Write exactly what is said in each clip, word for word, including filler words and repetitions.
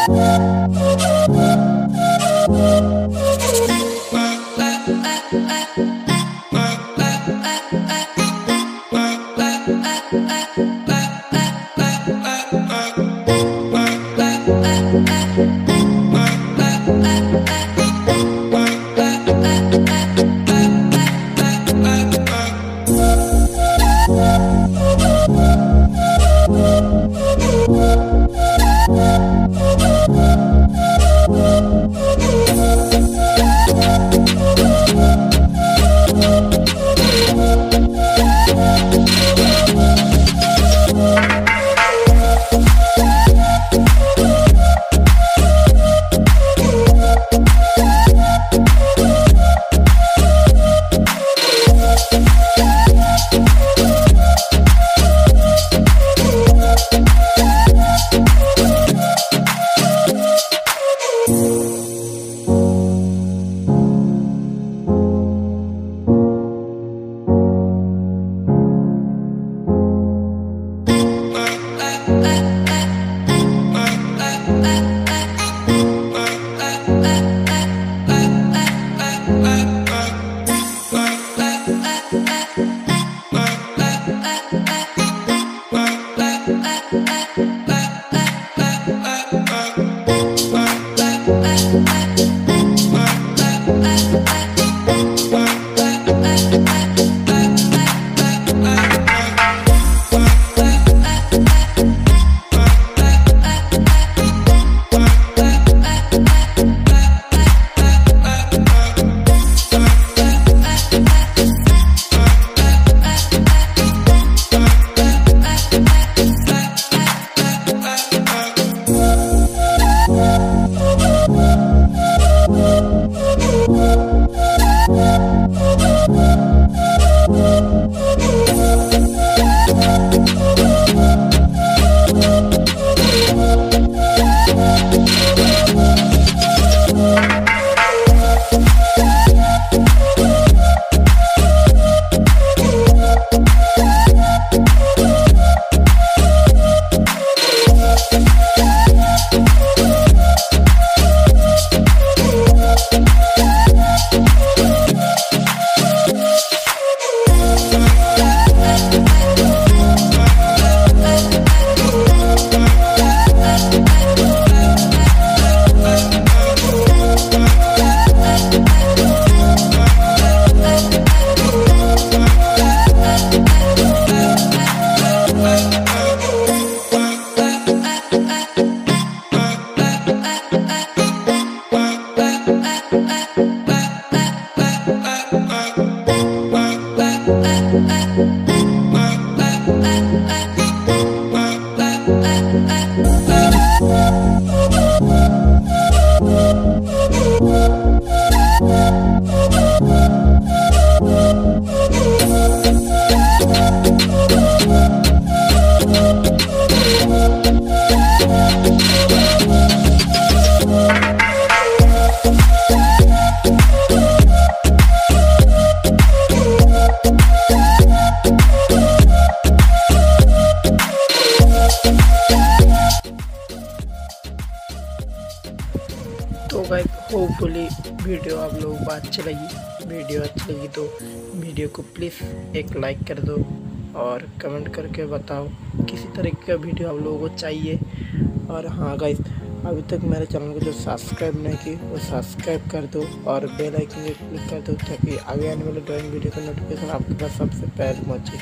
तो guys hopefully video आप लोगों को अच्छी लगी। वीडियो अच्छी लगी तो वीडियो को प्लीज़ एक लाइक कर दो और कमेंट करके बताओ किसी तरह का वीडियो आप लोगों को चाहिए। और हाँ गाइस, अभी तक मेरे चैनल को जो सब्सक्राइब नहीं की वो सब्सक्राइब कर दो और बेल आइकन पे क्लिक कर दो ताकि आगे आने वाले ड्राइंग वीडियो का नोटिफिकेशन आपके पास सबसे पहले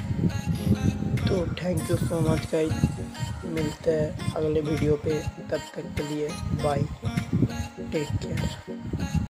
पहुँचे। तो thank you so much guys, मिलते हैं अगले वीडियो पे, तब तक के लिए बाय, टेक केयर।